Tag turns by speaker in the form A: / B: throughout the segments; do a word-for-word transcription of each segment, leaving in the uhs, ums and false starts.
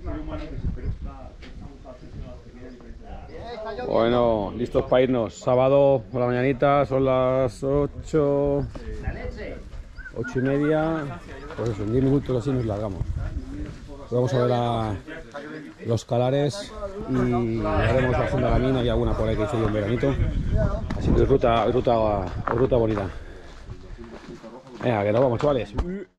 A: Bueno, listos para irnos. Sábado por la mañanita, son las ocho, ocho y media. Pues eso, en diez minutos así nos largamos. Vamos a ver a los Calares y haremos la Fonda de la Mina y alguna por ahí que hice yo en veranito. Así que ruta, ruta, ruta bonita. Venga, que nos vamos, chavales.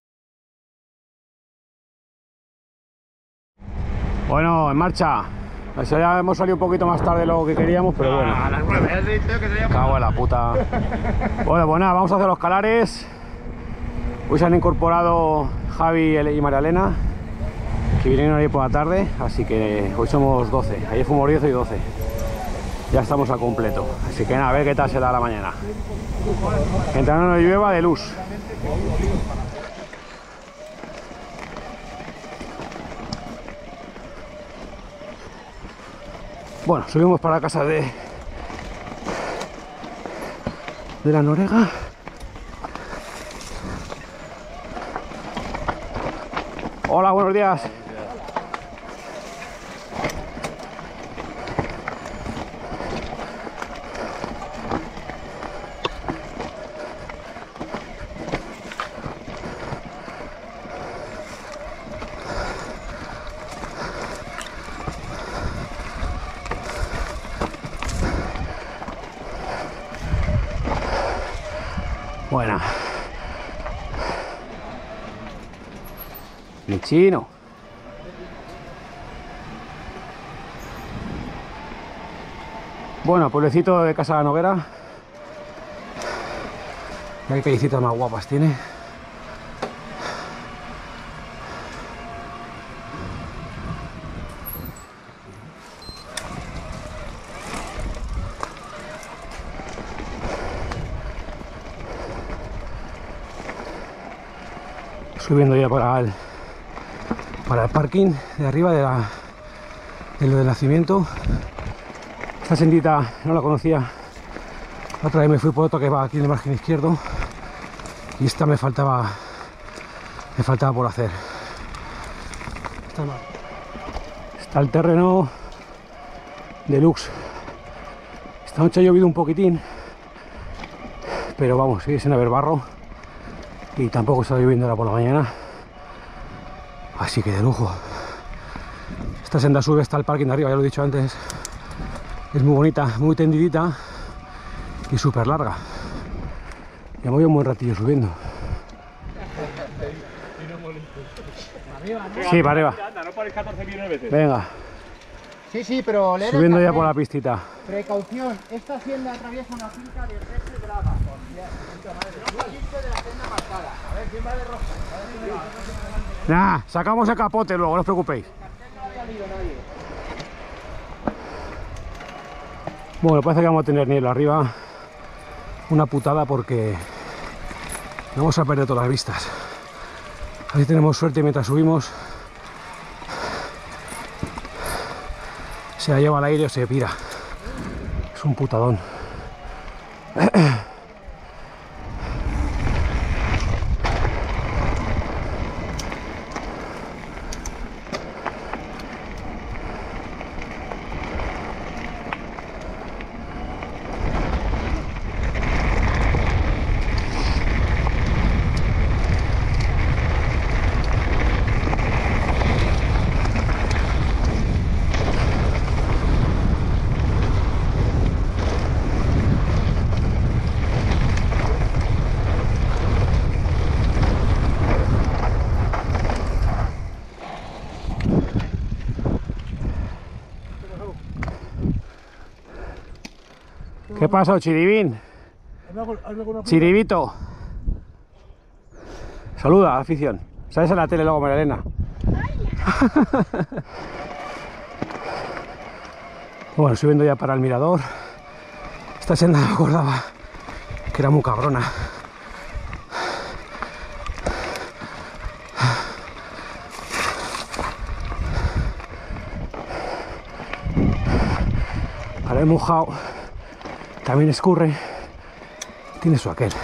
A: Bueno, en marcha. Ya hemos salido un poquito más tarde de lo que queríamos, pero bueno.
B: A las nueve, has dicho que sería.
A: Cago en la puta. Bueno, pues nada, vamos a hacer los Calares. Hoy se han incorporado Javi y María Elena, que vinieron ahí por la tarde, así que hoy somos doce. Ayer fuimos diez y doce. Ya estamos a completo. Así que nada, a ver qué tal se da la mañana. Mientras no nos llueva, de luz. Bueno, subimos para la casa de, de la Norega. Hola, buenos días. Buena. Mi chino. Bueno, pueblecito de Casa de la Noguera. Y hay callecitas más guapas tiene. Subiendo ya para el, para el parking de arriba de, la, de lo del nacimiento. Esta sendita no la conocía. La otra vez me fui por otra que va aquí en el margen izquierdo. Y esta me faltaba me faltaba por hacer. Está, está el terreno deluxe. Esta noche ha llovido un poquitín, pero vamos, sigue sin haber barro. Y tampoco está lloviendo ahora por la mañana, así que de lujo. Esta senda sube hasta el parking de arriba, ya lo he dicho antes. Es muy bonita, muy tendidita y súper larga. Ya voy un buen ratillo subiendo. Sí, para arriba. Venga.
B: Sí, sí, pero leer
A: subiendo ya por la pistita.
B: Precaución, esta senda atraviesa una finca de Reche Braga. No saliste de la senda marcada. A ver, ¿quién va de rojo?
A: Nah, sacamos el capote luego, no os preocupéis. Bueno, parece que vamos a tener niebla arriba. Una putada porque vamos a perder todas las vistas. A ver si tenemos suerte mientras subimos. Se la lleva al aire o se pira. Es un putadón. ¿Qué pasó, Chiribín? Chiribito. Saluda, afición. ¿Sabes en la tele luego, María Elena? Bueno, subiendo ya para el mirador. Esta senda me acordaba que era muy cabrona. Para el mojado también escurre, tiene su aquel.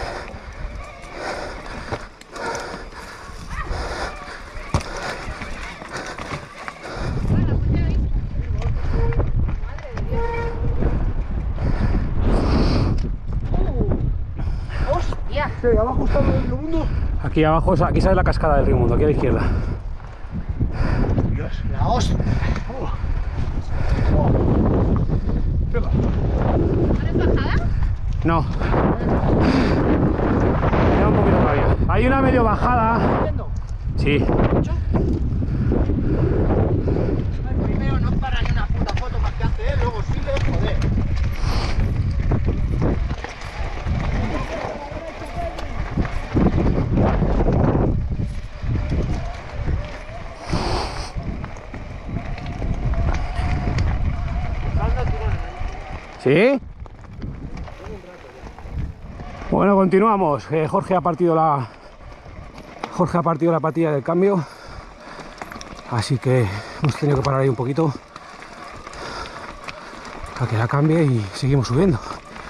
B: Sí, abajo está el Río Mundo.
A: Aquí abajo, aquí sale la cascada del Río Mundo, aquí a la izquierda.
B: Dios, la hostia. Oh. Oh. Pega.
C: ¿No es bajada?
A: No. Queda un poquito todavía. Hay una medio bajada. Sí.
B: Primero no para ni una puta foto más que hace él, luego sigue, joder.
A: ¿Sí? Bueno, continuamos. Eh, Jorge ha partido la Jorge ha partido la patilla del cambio, así que hemos tenido que parar ahí un poquito para que la cambie y seguimos subiendo.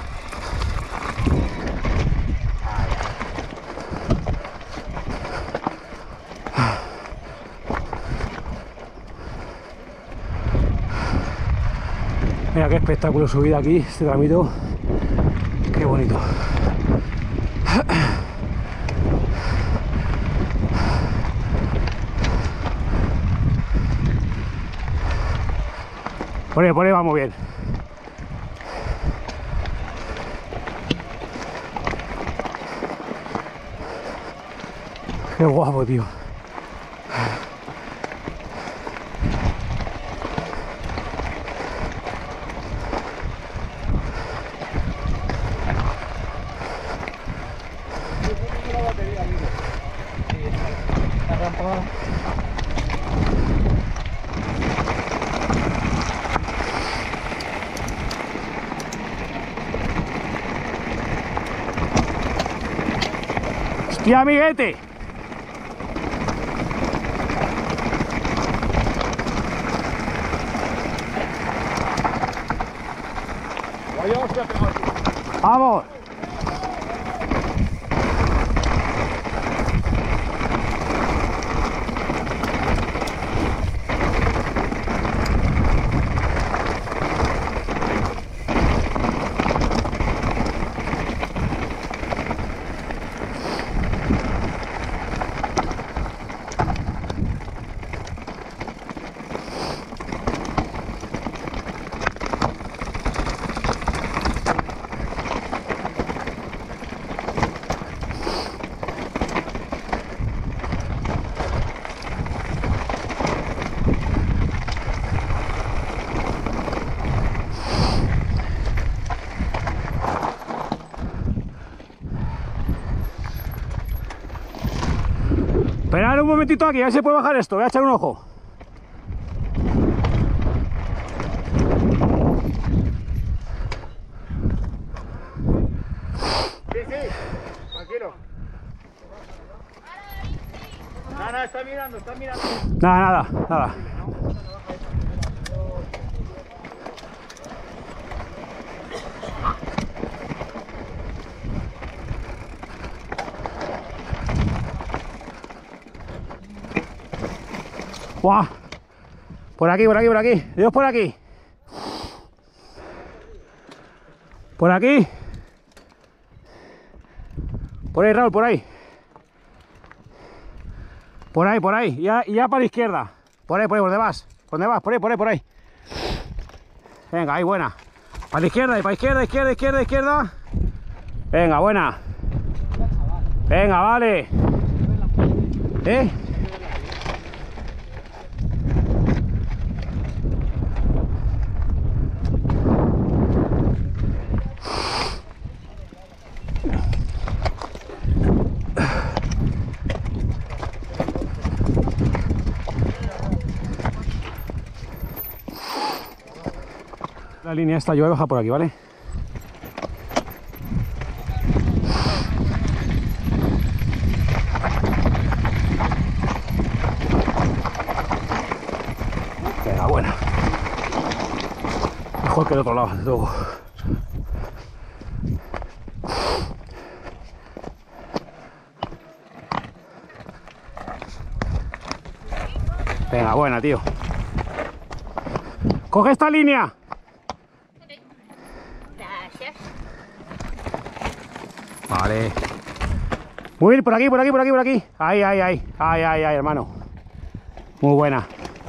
A: Mira qué espectáculo subida aquí, este tramito, qué bonito. Por ahí, por ahí vamos bien. Qué guapo, tío. ¡Hostia, amiguete!
B: Vaya hostia, pegado.
A: ¡Vamos! Esperad un momentito aquí, a ver si puedo bajar esto, voy a echar un ojo.
B: Sí, sí, tranquilo. No, no, está mirando, está mirando.
A: Nada, nada, nada. ¡Guau! Por aquí, por aquí, por aquí. Dios, por aquí. Por aquí. Por ahí, Raúl, por ahí. Por ahí, por ahí. Ya, ya para la izquierda. Por ahí, por ahí, ¿por dónde vas? ¿Por dónde vas? Por ahí, por ahí, por ahí. Venga, ahí, buena. Para la izquierda, para la izquierda, izquierda, izquierda, izquierda. Venga, buena. Venga, vale. ¿Eh? La línea esta, yo voy a bajar por aquí, ¿vale? Venga, buena. Mejor que el otro lado, luego. Venga, buena, tío. Coge esta línea.
C: Gracias.
A: Vale. Muy bien, por aquí, por aquí, por aquí, por aquí. Ahí, ahí, ahí. Ahí, ahí, ahí, hermano. Muy buena.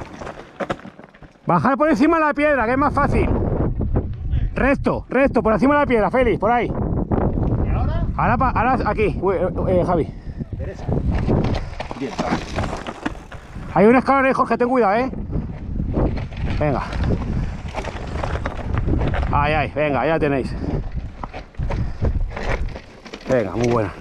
A: Bajar por encima de la piedra, que es más fácil. Recto, recto, por encima de la piedra, Félix, por ahí.
B: ¿Y ahora?
A: Ahora, pa- ahora aquí, Uy, eh, eh, Javi.
B: Derecha. Bien, está.
A: Hay un escalón, Jorge, ten cuidado, ¿eh? Venga. Ahí, ahí, venga, ya tenéis. Venga, muy buena.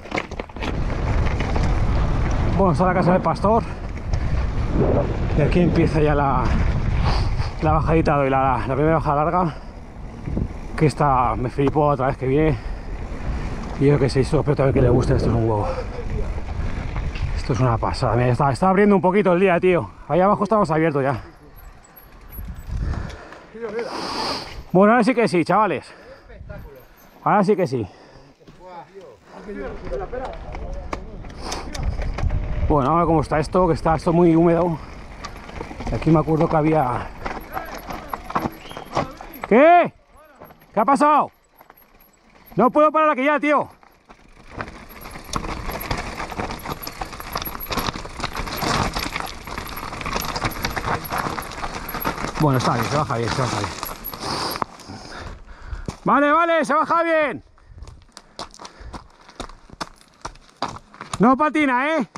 A: Bueno, está la casa del pastor. Y aquí empieza ya la, la bajadita de hoy, la, la primera bajada larga. Que esta me flipó otra vez que viene. Y yo que sé, espero también que le guste, esto es un huevo. Esto es una pasada. Mira, está, está abriendo un poquito el día, tío. Ahí abajo estamos abiertos ya. Bueno, ahora sí que sí, chavales. Ahora sí que sí. Bueno, a ver cómo está esto, que está esto muy húmedo. Aquí me acuerdo que había... ¿Qué? ¿Qué ha pasado? No puedo parar aquí ya, tío. Bueno, está bien, se baja bien, se baja bien. Vale, vale, se baja bien. No patina, ¿eh?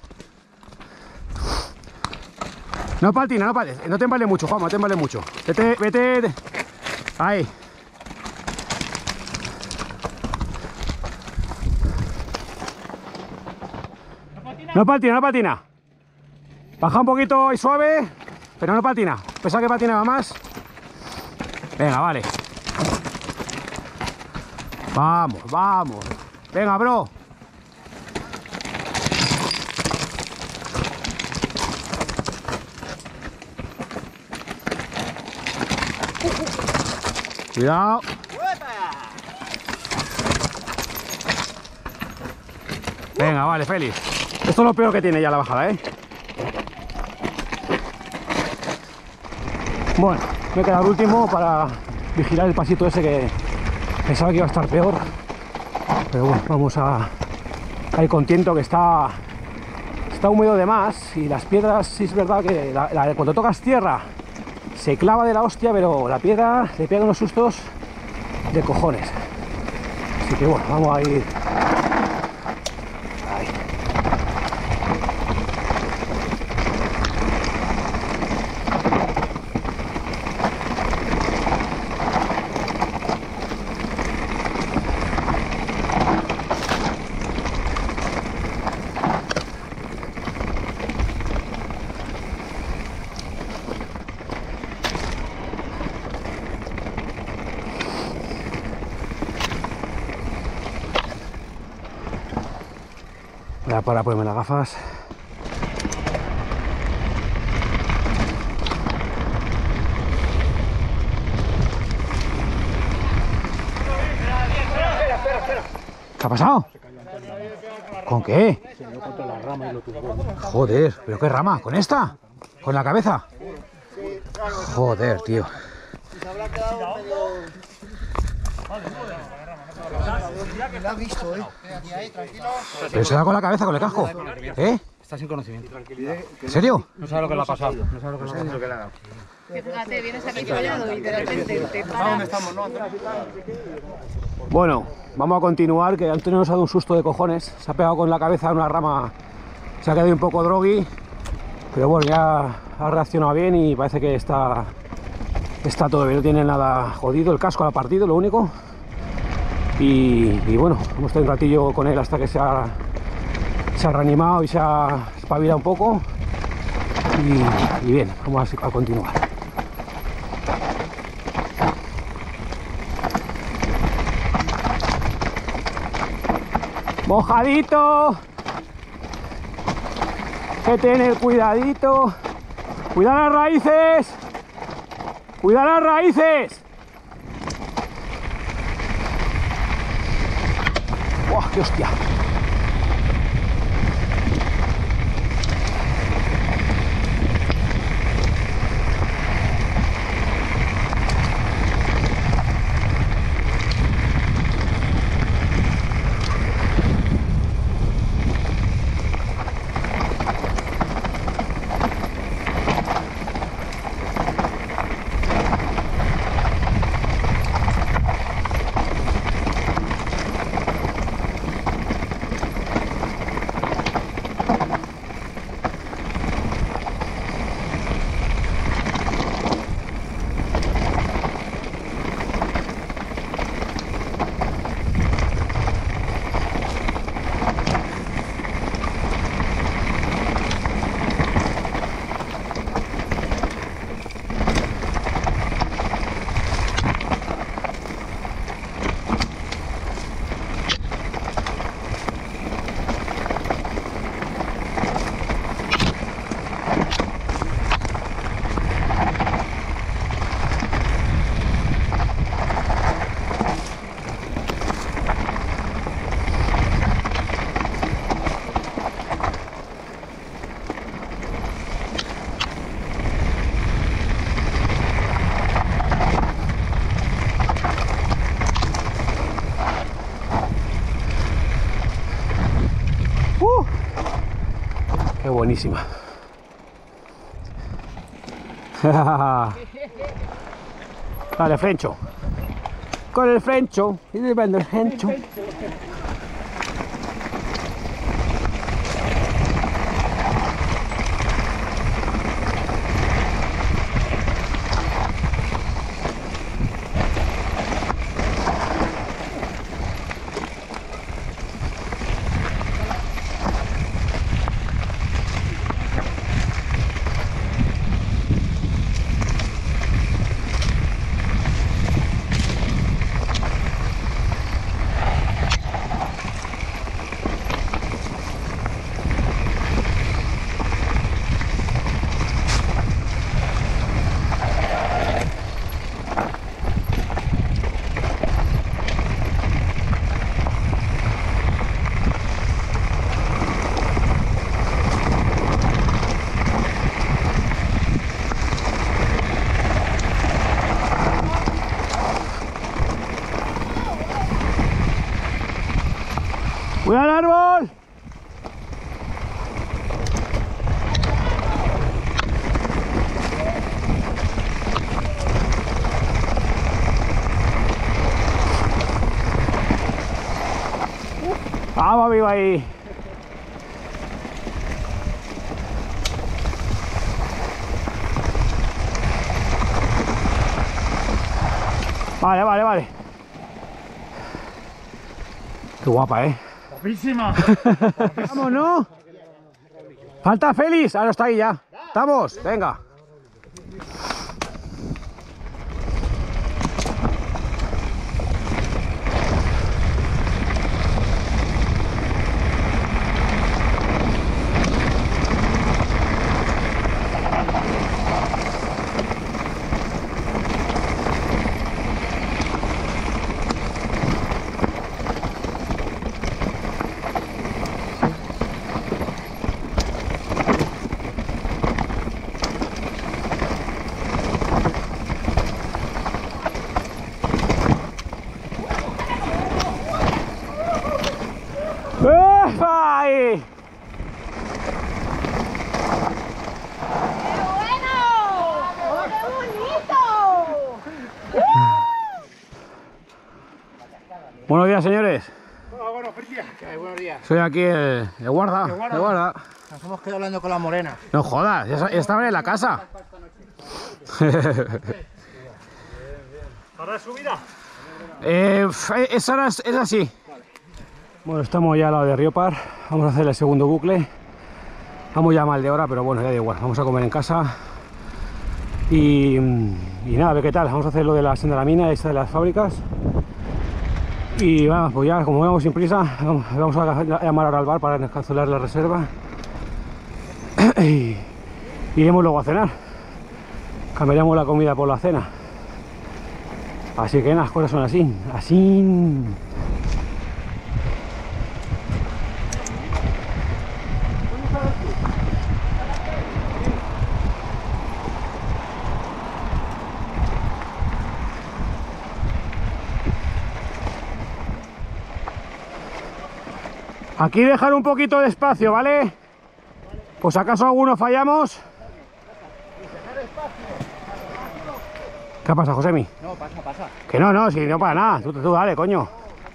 A: No patina, no patina. No te embales mucho, Juan, no te embales mucho. Vete, vete. Ahí. No patina, no patina. Baja un poquito y suave, pero no patina. Pensaba que patinaba más. Venga, vale. Vamos, vamos. Venga, bro. Cuidado. Venga, vale, Félix. Esto es lo peor que tiene ya la bajada, ¿eh? Bueno, me he quedado el último para vigilar el pasito ese que pensaba que iba a estar peor. Pero bueno, vamos a, a ir contento que está, está húmedo de más y las piedras, sí es verdad que la, la, cuando tocas tierra se clava de la hostia, pero la piedra le pega unos sustos de cojones. Así que bueno, vamos a ir. Ahí. Voy a parar a ponerme las gafas. ¿Qué ha pasado? ¿Con qué? Joder, ¿pero qué rama? ¿Con esta? ¿Con la cabeza? Joder, tío.
B: La has visto, ¿eh?
A: ¿Pero se da con la cabeza, con el casco? ¿Eh?
D: Está sin conocimiento.
A: ¿En serio?
D: No sabe lo que le ha pasado. No sabe lo que le ha pasado.
C: Fíjate, vienes aquí follado, literalmente. Te paras.
B: estamos, no?
A: Bueno, vamos a continuar, que Antonio nos ha dado un susto de cojones. Se ha pegado con la cabeza a una rama, se ha quedado un poco drogui, pero bueno, ya ha reaccionado bien y parece que está, está todo bien, no tiene nada jodido. El casco lo ha partido, lo único. Y, y bueno, hemos estado un ratillo con él hasta que se ha, se ha reanimado y se ha espabilado un poco. Y, y bien, vamos a, a continuar. Mojadito, que tener cuidadito. Cuidado las raíces, cuidado las raíces. ¡Buah, qué hostia! buenísima. Vale, Frencho. Con el Frencho. Y le vendo el Frencho. ¡Cuidado al árbol! ¡Vamos, amigo, ahí! Vale, vale, vale. Qué guapa, ¿eh?
B: ¡Guapísima!
A: Vamos, ¿no? Falta Félix. Ahora está ahí ya. Estamos, venga. ¡Ay! Buenos días, señores.
B: Hola, buenos días. Buenos días.
A: Soy aquí el, el guarda.
B: El guarda.
A: El guarda.
B: Nos hemos quedado hablando con la morena.
A: No jodas, ya, ya estaba en la casa.
B: ¿Ahora es subida?
A: eh, es, ahora es, es así. Bueno, estamos ya al lado de Riopar. Vamos a hacer el segundo bucle. Vamos ya mal de hora, pero bueno, ya da igual. Vamos a comer en casa. Y, y nada, a ver qué tal. Vamos a hacer lo de la senda de la mina, esta de las fábricas. Y vamos, pues ya, como vamos sin prisa, vamos a llamar ahora al bar para cancelar la reserva. Y iremos luego a cenar. Cambiaremos la comida por la cena. Así que las cosas son así, así. Aquí dejar un poquito de espacio, ¿vale? Pues acaso alguno fallamos. ¿Qué pasa, Josemi?
B: No, pasa, pasa.
A: Que no, no, si no para nada. Tú, tú dale, coño.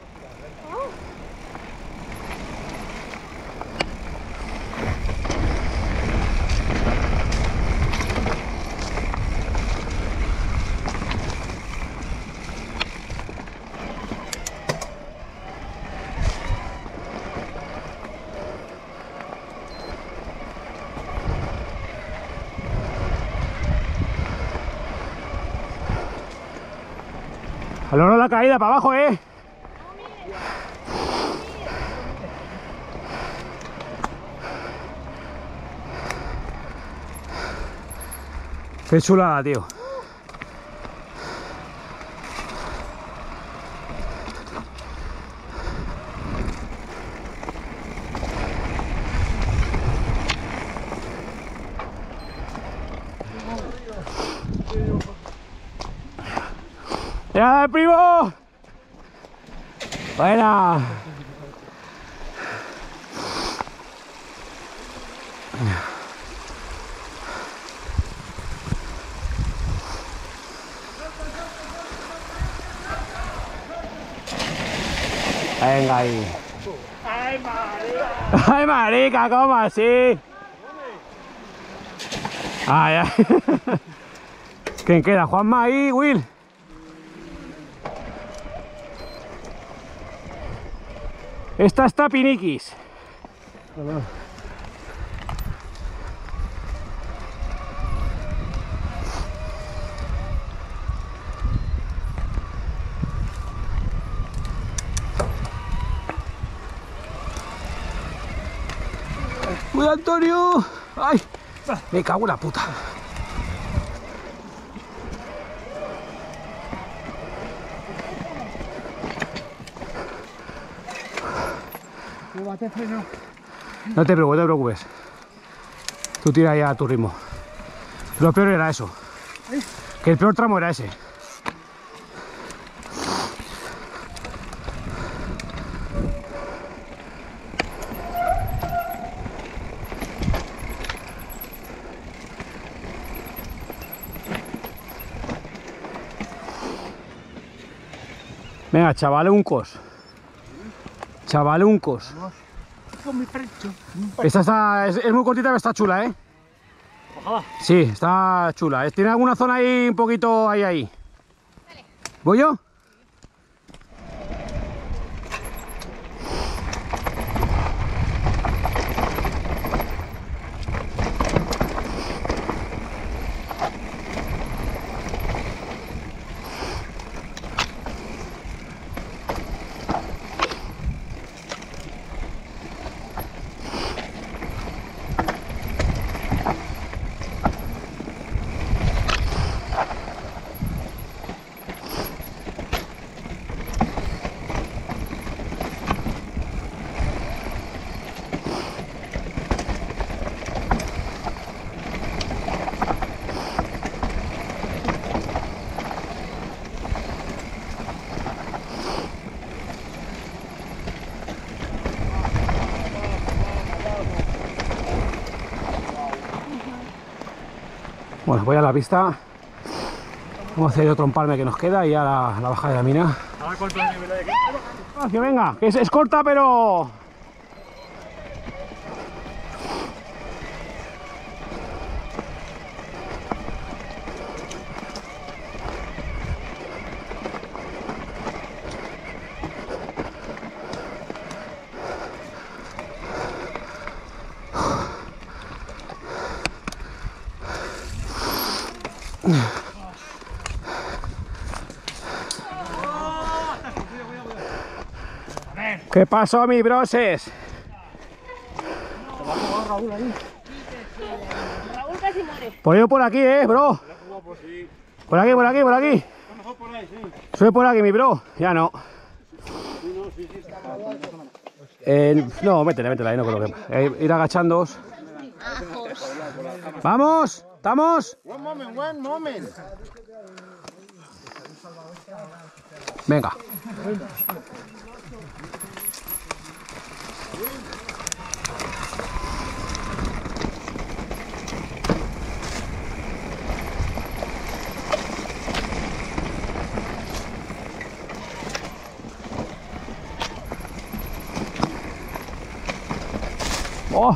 A: Al oro la caída para abajo, eh. Qué chulada, tío. ¡Ya, primo! Buena. Venga ahí.
B: ¡Ay, marica!
A: ¡Ay, marica! ¿Cómo así? Ay, ay. ¿Quién queda? ¿Juanma ahí, Will? Esta está Piniquis. ¡Cuidado, Antonio! ¡Ay! Me cago en la puta. No te preocupes, no te preocupes. Tú tira ya a tu ritmo. Lo peor era eso. Que el peor tramo era ese. Venga, chavalencos. Chavaluncos. Esta está, es, es muy cortita, pero está chula, ¿eh?
B: Ojalá.
A: Sí, está chula. ¿Tiene alguna zona ahí un poquito ahí, ahí? ¿Voy yo? Bueno, voy a la pista. Vamos a hacer otro empalme que nos queda y a la, la bajada de la mina.
B: Ahora cuánto nivel hay aquí.
A: Ah, que venga, que es, es corta, pero... ¿Qué pasó, mi broses?
C: Raúl casi muere.
A: Por yo por aquí, eh, bro. Por aquí, por aquí, por aquí. Sube por aquí, mi bro. Ya no. Eh, no, métele, métele ahí, no creo que... Eh, ir agachándoos. ¡Vamos! ¿Estamos?
B: One moment, one moment.
A: Venga. ¡Oh!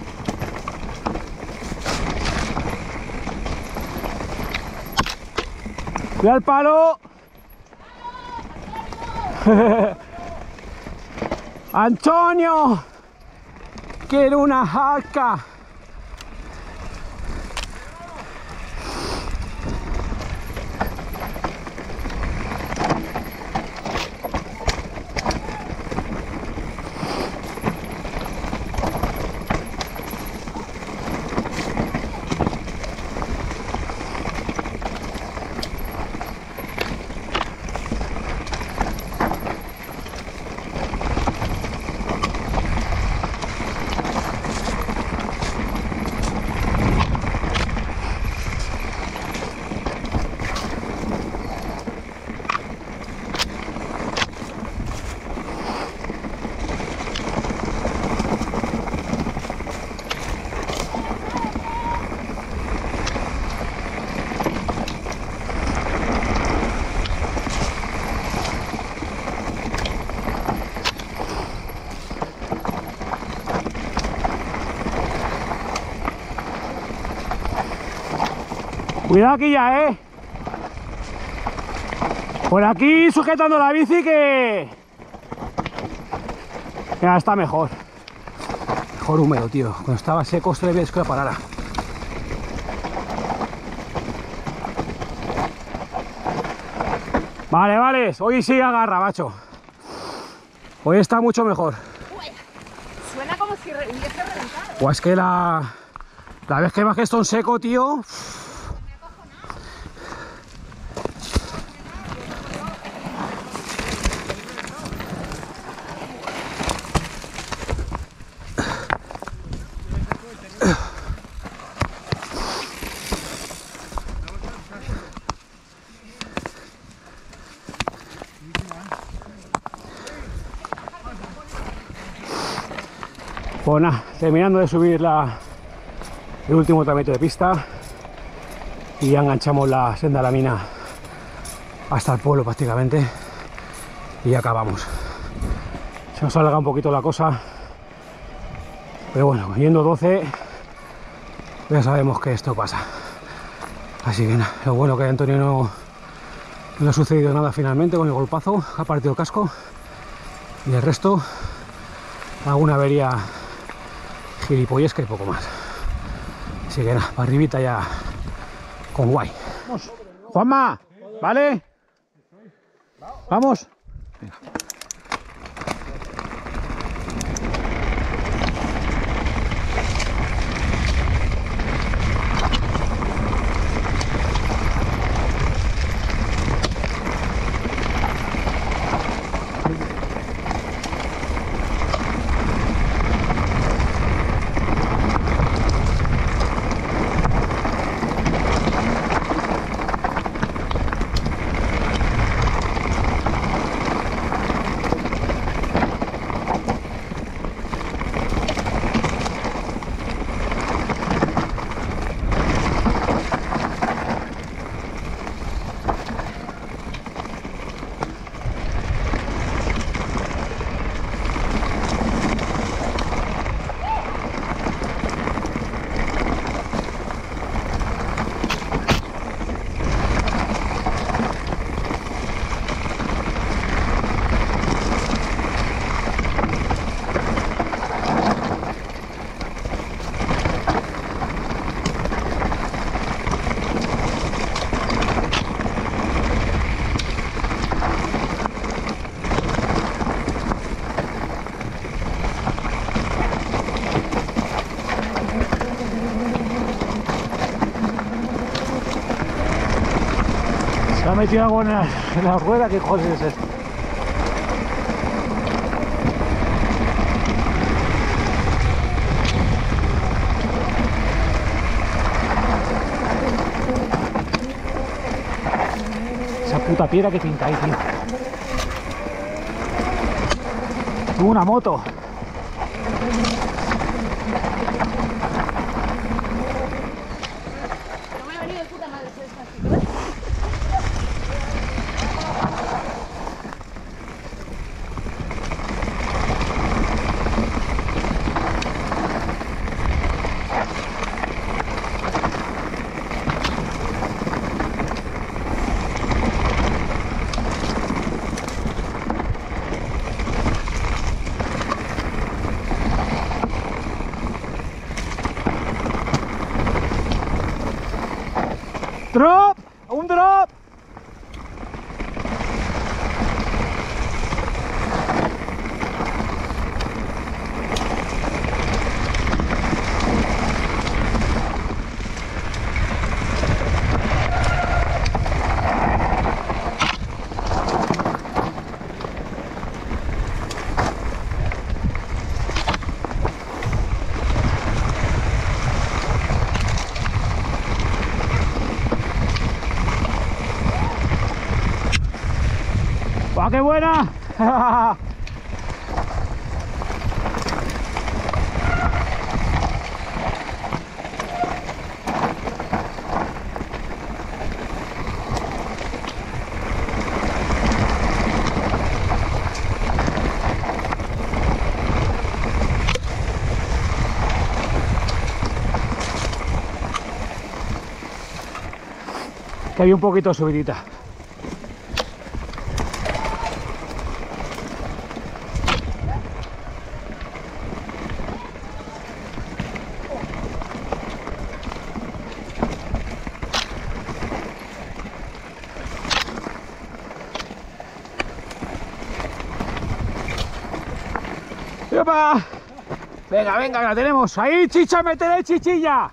A: ¡Cuidado el palo! ¡Antonio! ¡Quiero una jaca! Cuidado aquí ya, eh. Por aquí sujetando la bici que... Ya está mejor. Mejor húmedo, tío. Cuando estaba seco se le veía que la parara. Vale, vale. Hoy sí agarra, macho. Hoy está mucho mejor.
C: Suena como si re- hubiese reventado.
A: O es que la... La vez que bajé esto en seco, tío... Pues nada, terminando de subir la, el último tramito de pista y ya enganchamos la senda de la mina hasta el pueblo prácticamente y ya acabamos. Se nos alarga un poquito la cosa, pero bueno, yendo doce ya sabemos que esto pasa. Así que nada, lo bueno que a Antonio no, no le ha sucedido nada finalmente con el golpazo, ha partido el casco y el resto alguna avería gilipollesca y poco más. Así que nada, para arribita ya con guay. Vamos. Juanma, ¿vale? Vamos. Venga. Se ha metido algo en la, en la rueda, ¿qué joder es esto? Esa puta piedra que pinta ahí, tío. Una moto.
C: No me ha venido de puta madre ser esta chica.
A: Drop, un drop. ¡Guau, qué buena! que había un poquito subidita. ¡Epa! Venga, venga, la tenemos. Ahí, chicha, métele chichilla.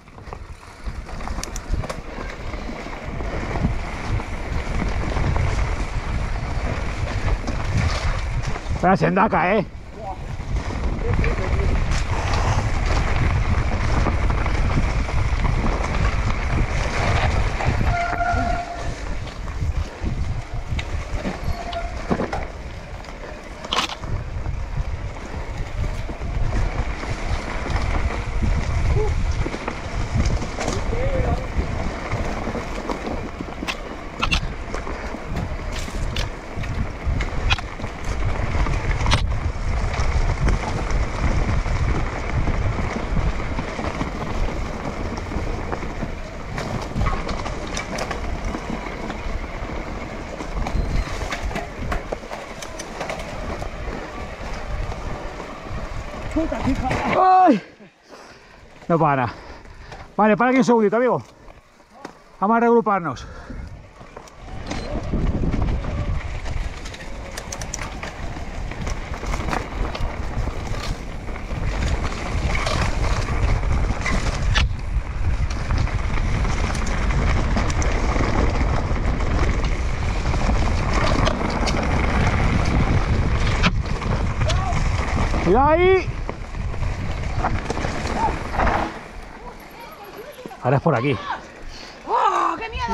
A: Espera, sendaca, eh. ¡Ay! No para. Vale, para aquí un segundito, amigo. Vamos a reagruparnos. Cuidado ahí. Ahora es por aquí.
C: ¡Oh, qué miedo!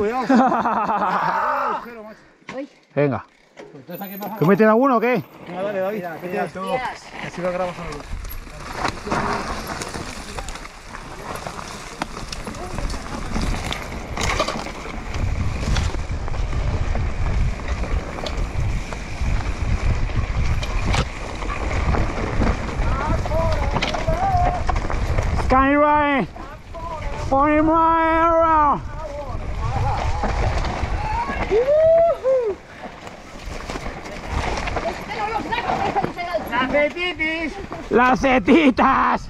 A: Venga. ¿Tú metes alguno o qué?
B: No, dale, David. ¿Qué tienes tú? Así lo grabamos a la luz.
A: Scan it right. Pon it right around.
B: ¡Las cetitis!
A: Las setitas.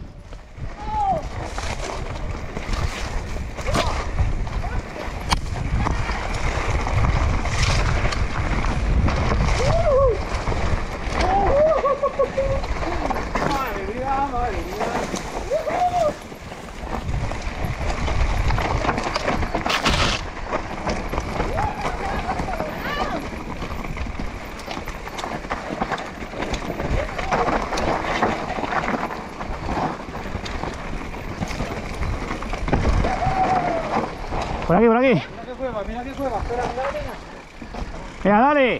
B: Madre mía, madre mía.
A: Por aquí, por aquí.
B: Mira qué cueva, mira qué cueva. Espera, mira la pena.
A: Venga, dale.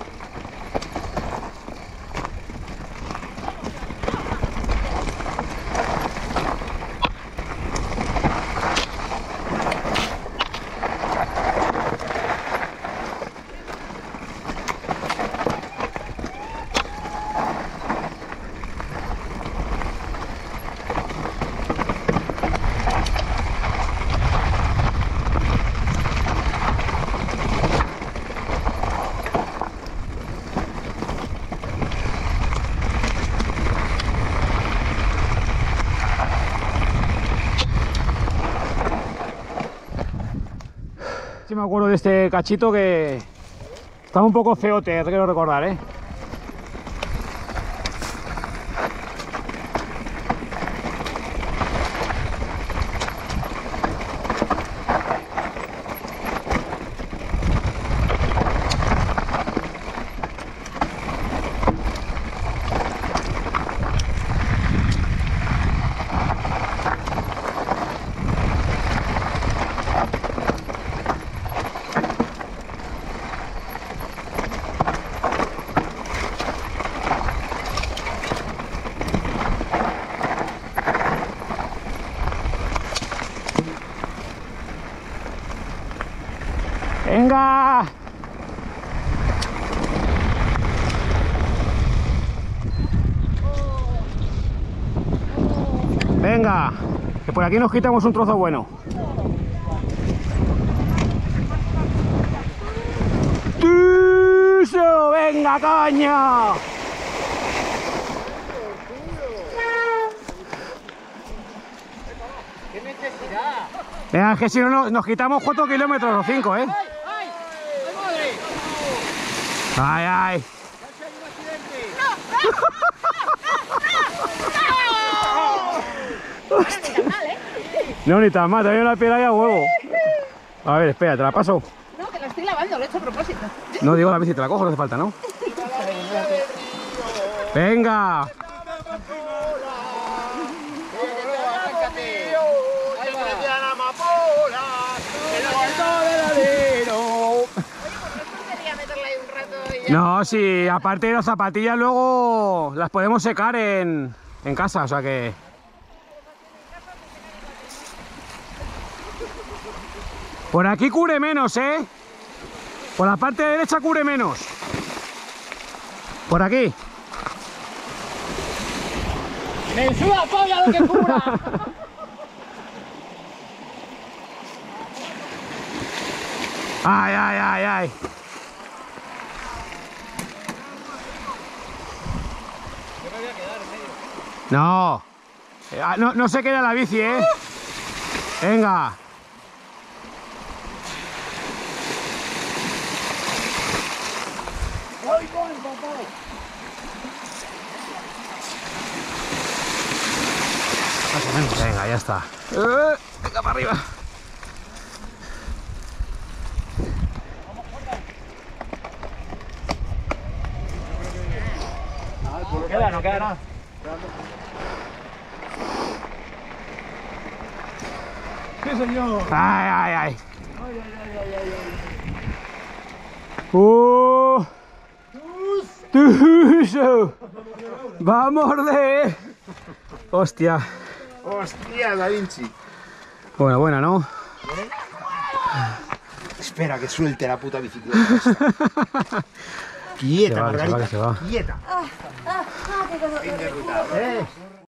A: Sí me acuerdo de este cachito que estaba un poco feote, quiero recordar, ¿eh? ¡Venga! Venga, que por aquí nos quitamos un trozo bueno. ¡Venga, coño!
B: ¡Qué necesidad!
A: Venga, es que si no nos, nos quitamos cuatro kilómetros o cinco, ¿eh?
B: ¡Ay! ¡Ay! ¡Ay, madre!
A: ¡Ay, ay!
B: ¡Casi hay un accidente!
A: No, ni tan mal, te la piedra ahí a huevo. A ver, espera, te la paso.
C: No, que la estoy lavando, lo he hecho a propósito.
A: No, digo la bici, te la cojo, no hace falta, ¿no? ¡Venga!
B: ¡Arráncate! ¡Ahí va! ¡La amapola! ¡El alto del alero!
C: Quería meterla ahí un rato y ya.
A: No, sí, aparte de las zapatillas luego las podemos secar en, en casa, o sea que... Por aquí cubre menos, ¿eh? Por la parte derecha cubre menos. Por aquí.
B: ¡Me suda polla lo que cubra!
A: Ay, ay, ay, ay. No. Eh, ah, no, no se queda la bici, ¿eh? Venga. Más o menos. Venga, ya está. Eh, venga, para arriba.
B: Queda, no queda nada. ¡Sí, señor!
A: Ay, ay, ay. ¡Uh! ¡Tuso! ¡Vamos, de! ¡Hostia!
B: ¡Hostia, Da Vinci!
A: Buena, buena, ¿no?
B: Espera que suelte la puta bicicleta. Quieta,
A: Se va, que se va,
B: Margarita.
A: que se va.
B: Quieta.
C: Ah, ah, qué cosa.
B: Eh.